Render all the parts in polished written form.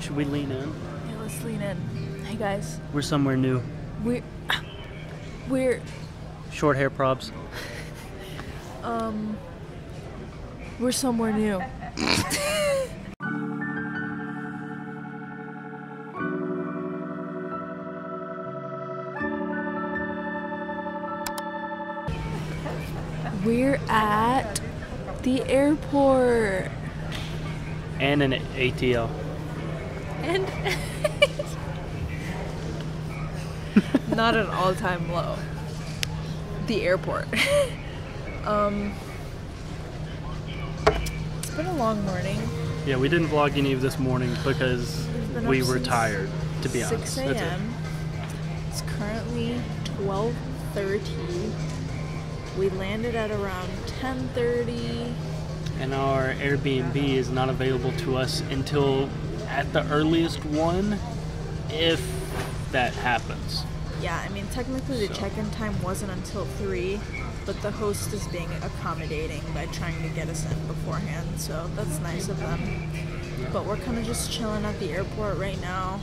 Should we lean in? Yeah, let's lean in. Hey guys. We're somewhere new. We're Short hair probs. we're somewhere new. We're at the airport. And an ATL. And not an all-time low. The airport. It's been a long morning. Yeah, we didn't vlog any of this morning because Been we up were since tired, to be 6 honest. That's it. a.m. It's currently 12:30. We landed at around 10:30. And our Airbnb is not available to us until at the earliest one, if that happens. Yeah, I mean, technically the So. check-in time wasn't until 3, but the host is being accommodating by trying to get us in beforehand, so that's nice of them. But we're kind of just chilling at the airport right now.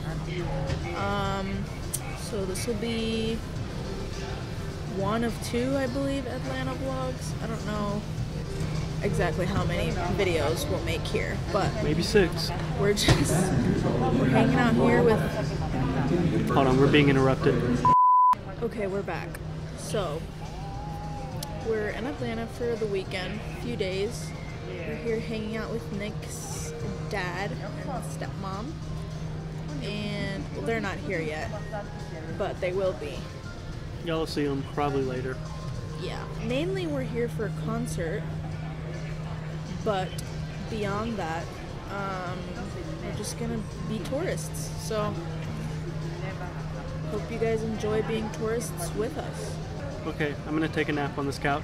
So this will be one of 2, I believe, Atlanta vlogs. I don't know exactly how many videos we'll make here, but Maybe 6. we're hanging out here with. Hold on, we're being interrupted. Okay, we're back. So, we're in Atlanta for the weekend, a few days. We're here hanging out with Nick's dad and stepmom. And, well, they're not here yet, but they will be. Y'all will see them probably later. Yeah. Mainly we're here for a concert, but beyond that, we're just gonna be tourists. So, hope you guys enjoy being tourists with us. Okay, I'm gonna take a nap on this couch.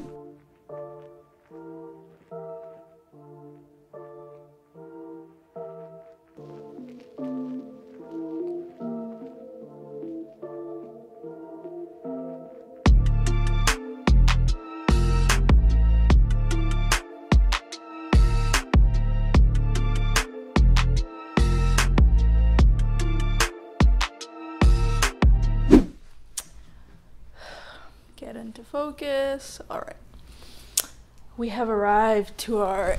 Get into focus. All right. We have arrived to our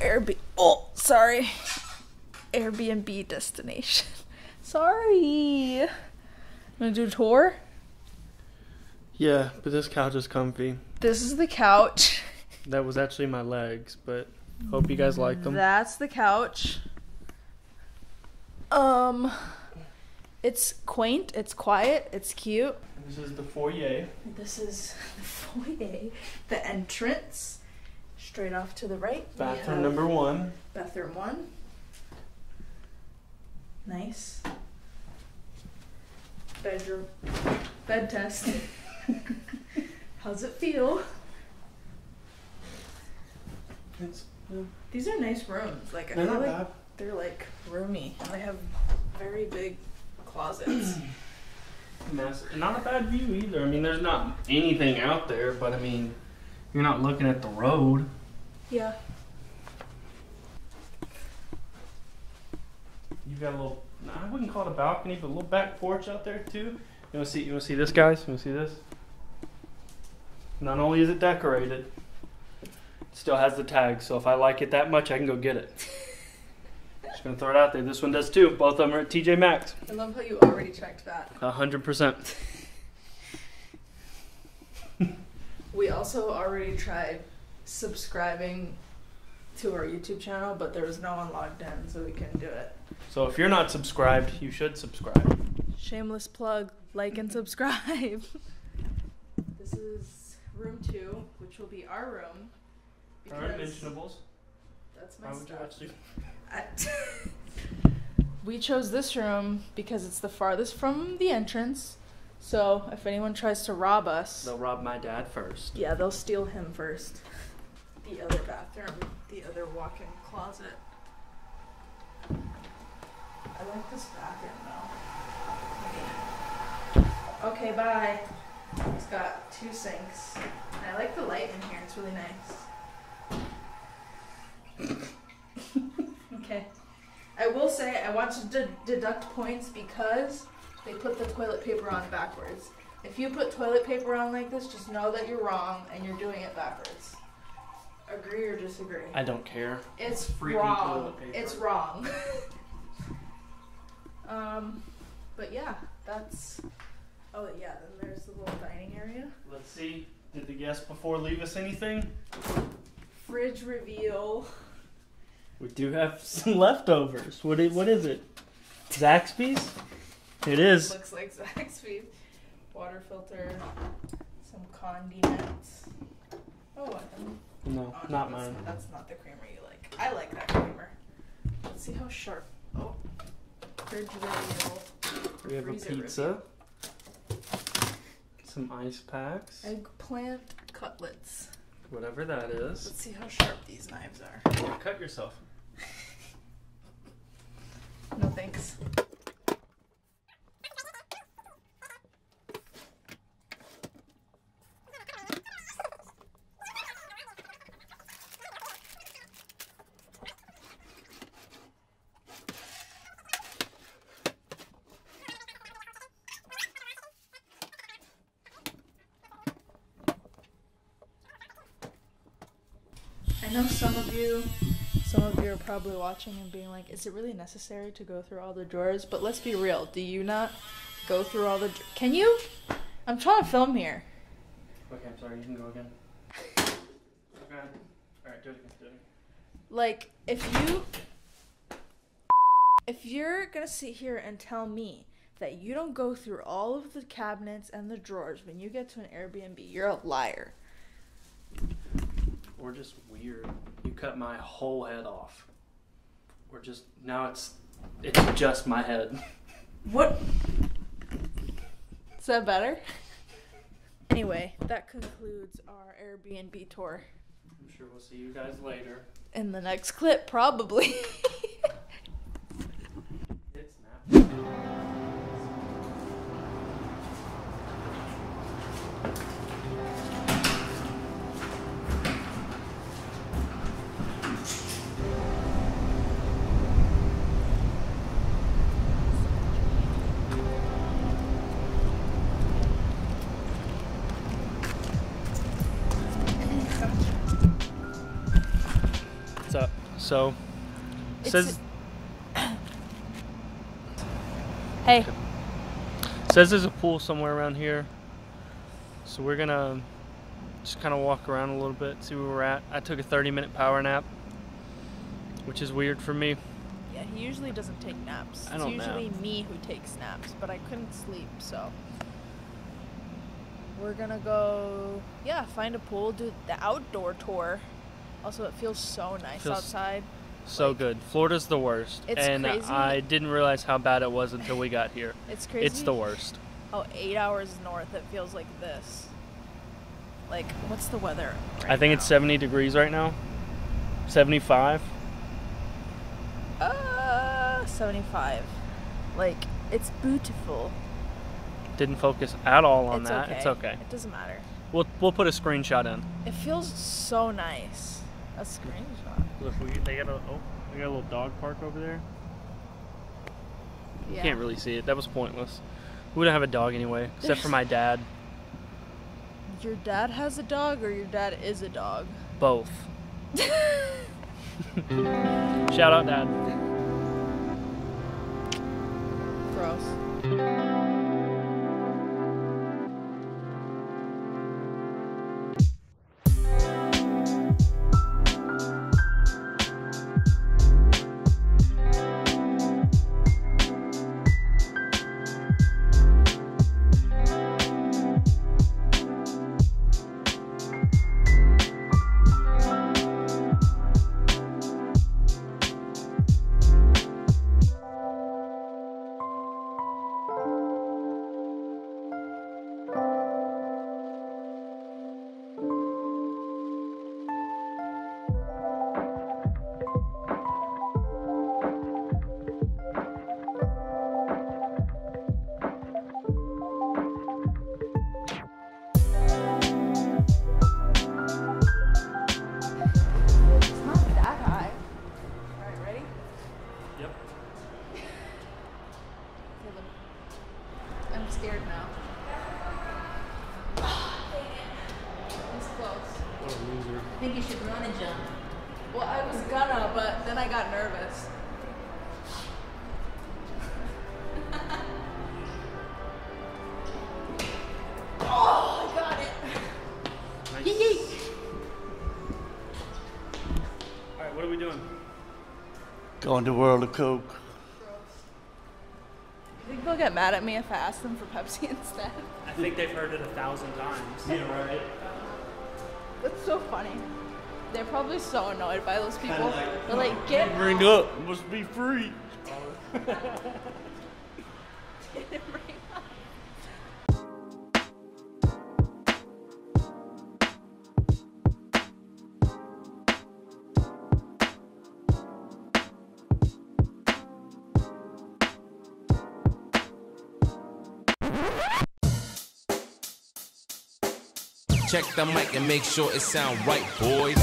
Airbnb destination. Sorry. Gonna do a tour? Yeah, but this couch is comfy. This is the couch. That was actually my legs, but hope you guys like them. That's the couch. It's quaint, it's quiet, it's cute. This is the foyer. This is the foyer, the entrance. Straight off to the right. we Bathroom have number 1. Bathroom 1. Nice. Bedroom. Bed test. How's it feel? These are nice rooms. Like, I They're feel not like bad. they're like roomy. And they have very big closets. Not a bad view either. I mean, there's not anything out there, but I mean, you're not looking at the road. Yeah. You've got a little, I wouldn't call it a balcony, but a little back porch out there too. You want to see this, guys? You want to see this? Not only is it decorated, it still has the tag. So if I like it that much, I can go get it. Just gonna throw it out there. This one does too. Both of them are at TJ Maxx. I love how you already checked that. 100%. We also already tried subscribing to our YouTube channel, but there was no one logged in, so we couldn't do it. So if you're not subscribed, you should subscribe. Shameless plug, like and subscribe. This is room 2, which will be our room. Our unmentionables. That's my Why would you stuff. actually? We chose this room because it's the farthest from the entrance. So if anyone tries to rob us, They'll rob my dad first. yeah, they'll steal him first. The other bathroom, the other walk-in closet. I like this bathroom though. Okay, bye. It's got 2 sinks. And I like the light in here, it's really nice. Okay. I will say I want to deduct points because they put the toilet paper on backwards. If you put toilet paper on like this, just know that you're wrong and you're doing it backwards. Agree or disagree? I don't care. It's Freaking wrong. toilet paper. It's wrong. But yeah, that's. Oh yeah, then there's the little dining area. Let's see. Did the guest before leave us anything? Fridge reveal. We do have some leftovers. What is it? Zaxby's? It is. Looks like Zaxby's. Water filter. Some condiments. Oh, No, oh, not mine. That's not the creamer you like. I like that creamer. Let's see how sharp. Oh. Fridge reveal. We have a Freezer pizza. Some ice packs. Eggplant cutlets. Whatever that is. Let's see how sharp these knives are. Cut yourself. No thanks. I know some of you are probably watching and being like, is it really necessary to go through all the drawers? But let's be real, do you not go through all the Can you? I'm trying to film here. Okay, I'm sorry, you can go again. Okay. Alright, do it again. Like, if you're gonna sit here and tell me that you don't go through all of the cabinets and the drawers when you get to an Airbnb, you're a liar. Or just weird. You cut my whole head off. Or just now it's just my head. What? Is that better? Anyway, that concludes our Airbnb tour. I'm sure we'll see you guys later. In the next clip, probably. It's now. What's up? So, says Hey. says there's a pool somewhere around here. So we're gonna just kind of walk around a little bit, see where we're at. I took a 30-minute power nap, which is weird for me. Yeah, he usually doesn't take naps. I don't It's usually nap. me who takes naps, but I couldn't sleep, so we're gonna go, find a pool, do the outdoor tour. Also, it feels so nice Feels outside. So Like, good. Florida's the worst. it's and crazy. I didn't realize how bad it was until we got here. It's crazy. It's the worst. How 8 hours north it feels like this. Like, what's the weather? I think it's 70 degrees right now. 75. 75. Like, it's beautiful. Didn't focus at all on It's that. okay. It's okay. It doesn't matter. We'll put a screenshot in. It feels so nice. A screenshot. Look, they got a little dog park over there. You Yeah. can't really see it. That was pointless. We wouldn't have a dog anyway, except for my dad. Your dad has a dog, or your dad is a dog? Both. Shout out, Dad. Gross. scared now. It's close. What a loser. I think you should run and jump. Well, I was gonna, but then I got nervous. Oh, I got it. Nice. Yee. All right, what are we doing? Going to World of Coke. I think they'll get mad at me if I ask them for Pepsi instead. I think they've heard it 1,000 times. Yeah, right. That's so funny. They're probably so annoyed by those people. They're like, get Bring up, must be free. Check the mic and make sure it sound right, boys.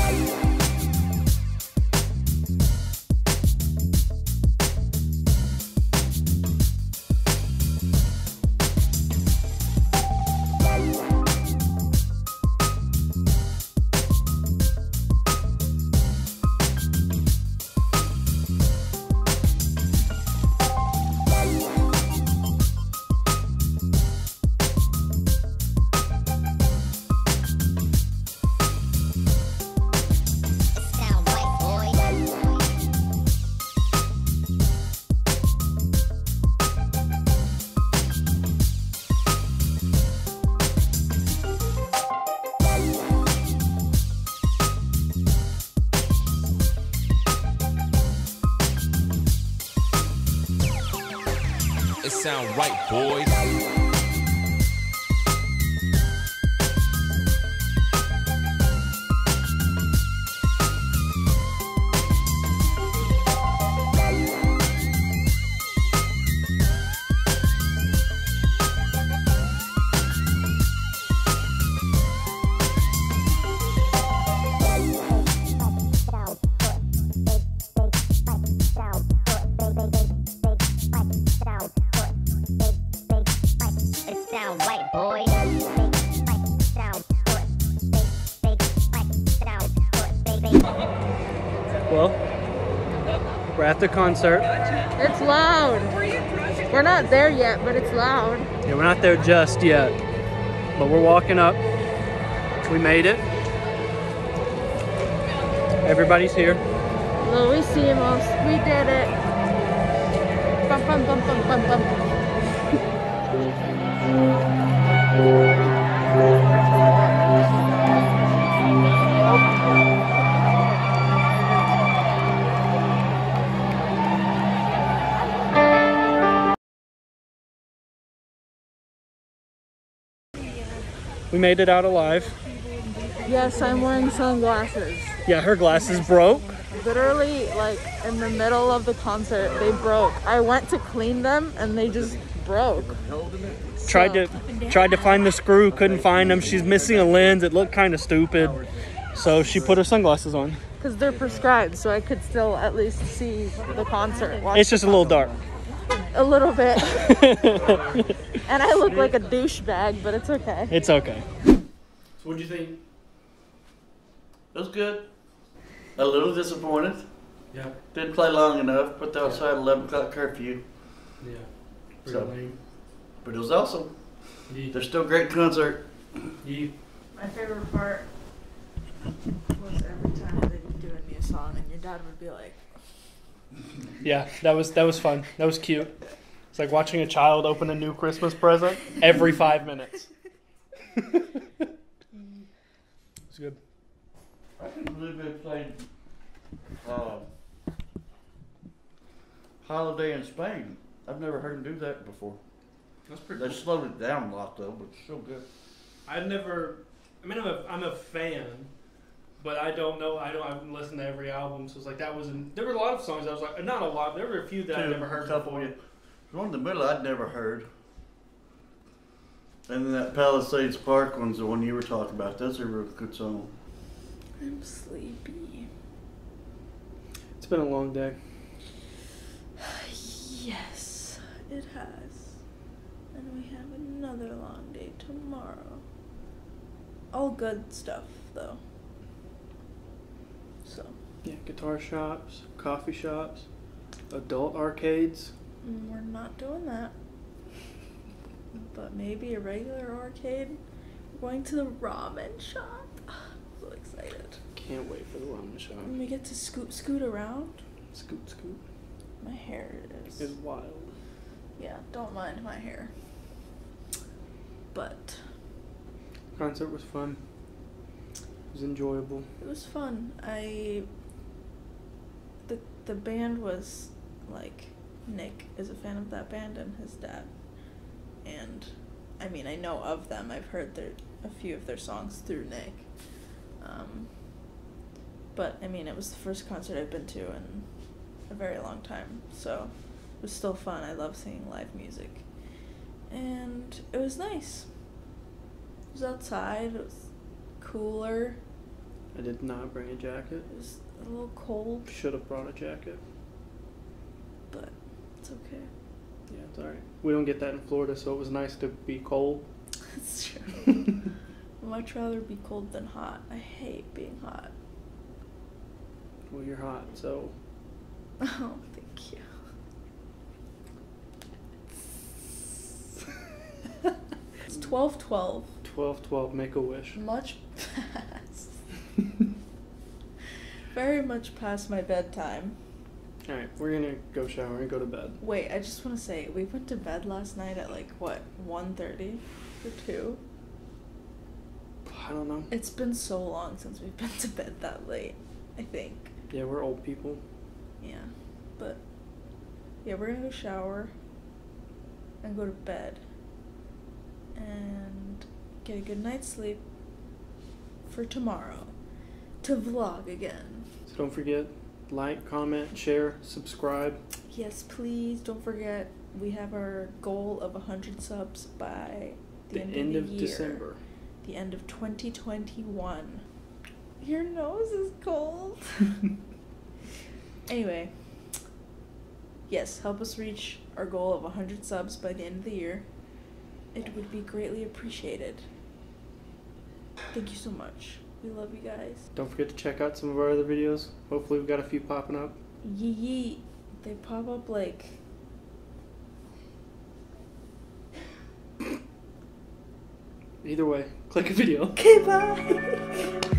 It sound right, boys. Well, we're at the concert. It's loud. We're not there yet, but it's loud. Yeah, we're not there just yet, but we're walking up. We made it. Everybody's here. Lo hicimos. We did it. Bum, bum, bum, bum, bum, bum. We made it out alive. Yes, I'm wearing sunglasses. Yeah, her glasses broke. Literally, like, in the middle of the concert, they broke. I went to clean them, and they just broke. Tried to find the screw, couldn't find them. She's missing a lens. It looked kind of stupid. So she put her sunglasses on. Because they're prescribed, so I could still at least see the concert. It's just a little dark. A little bit. And I look like a douchebag, but it's okay. It's okay. So what'd you think? It was good. A little disappointed. Yeah. Didn't play long enough, but they also had 11 o'clock curfew. Yeah. So, but it was awesome. Yeah. They're still a great concert. Yeah. My favorite part was every time they'd be doing me a song, and your dad would be like, Yeah, that was fun. That was cute. It's like watching a child open a new Christmas present every 5 minutes. It's good. I can't believe they played Holiday in Spain. I've never heard them do that before. That's pretty They slowed it down a lot though, but it's still good. I'm a fan, but I haven't listened to every album, so it's like there were a lot of songs I was like, not a lot, there were a few that I never heard before. Yeah. The one in the middle I'd never heard. And then that Palisades Park one's the one you were talking about. That's a real good song. I'm sleepy. It's been a long day. Yes, it has. And we have another long day tomorrow. All good stuff, though. So. Yeah, guitar shops, coffee shops, adult arcades. We're not doing that. But maybe a regular arcade. We're going to the ramen shop. So excited. Can't wait for the ramen shop. And we get to scoot around. Scoot, scoot. My hair is It's wild. yeah, don't mind my hair. But Concert was fun. It was enjoyable. it was fun. The band was like, Nick is a fan of that band and his dad. And I mean, I know of them. I've heard a few of their songs through Nick. But I mean, it was the first concert I've been to in a very long time, so it was still fun. I love singing live music. And it was nice. It was outside, it was cooler, I did not bring a jacket. it was a little cold, Should have brought a jacket. but it's okay. Yeah, it's alright. We don't get that in Florida, so it was nice to be cold. It's true. I'd much rather be cold than hot. I hate being hot. Well, you're hot, so Oh, thank you. It's 12:12. 12:12. Make a wish. Much past. Very much past my bedtime. All right, we're gonna go shower and go to bed. Wait, I just want to say, we went to bed last night at like, what, 1:30 or 2? I don't know. It's been so long since we've been to bed that late, I think. Yeah, we're old people. Yeah, but yeah, we're gonna go shower and go to bed and get a good night's sleep for tomorrow to vlog again. So don't forget, like, comment, share, subscribe. Yes, please don't forget, we have our goal of 100 subs by the end of the year. December. The end of 2021. Your nose is cold. Anyway, yes, help us reach our goal of 100 subs by the end of the year. It would be greatly appreciated. Thank you so much. We love you guys. Don't forget to check out some of our other videos. Hopefully we've got a few popping up. Yee. They pop up like... Either way, click a video. Okay, bye!